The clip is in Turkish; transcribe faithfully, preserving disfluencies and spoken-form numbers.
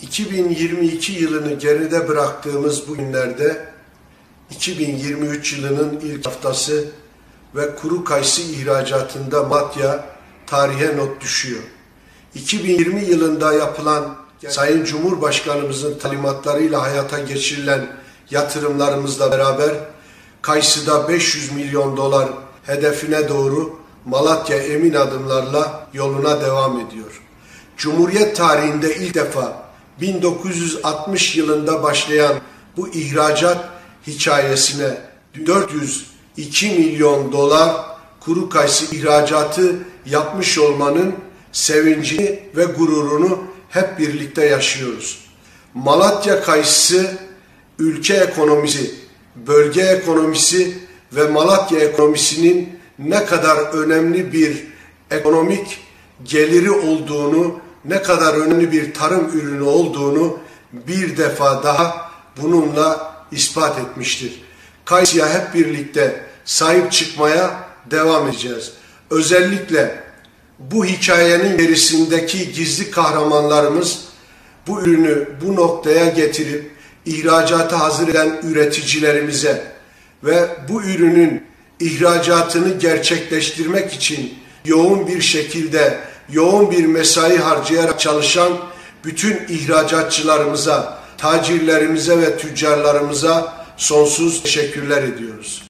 iki bin yirmi iki yılını geride bıraktığımız bu günlerde iki bin yirmi üç yılının ilk haftası ve kuru kayısı ihracatında Malatya tarihe not düşüyor. iki bin yirmi yılında yapılan Sayın Cumhurbaşkanımızın talimatlarıyla hayata geçirilen yatırımlarımızla beraber kayısıda beş yüz milyon dolar hedefine doğru Malatya emin adımlarla yoluna devam ediyor. Cumhuriyet tarihinde ilk defa bin dokuz yüz altmış yılında başlayan bu ihracat hikayesine dört yüz iki milyon dolar kuru kayısı ihracatı yapmış olmanın sevincini ve gururunu hep birlikte yaşıyoruz. Malatya kayısı ülke ekonomisi, bölge ekonomisi ve Malatya ekonomisinin ne kadar önemli bir ekonomik geliri olduğunu, ne kadar önemli bir tarım ürünü olduğunu bir defa daha bununla ispat etmiştir. Kayısıya hep birlikte sahip çıkmaya devam edeceğiz. Özellikle bu hikayenin gerisindeki gizli kahramanlarımız bu ürünü bu noktaya getirip ihracata hazır eden üreticilerimize ve bu ürünün ihracatını gerçekleştirmek için yoğun bir şekilde, yoğun bir mesai harcayarak çalışan bütün ihracatçılarımıza, tacirlerimize ve tüccarlarımıza sonsuz teşekkürler ediyoruz.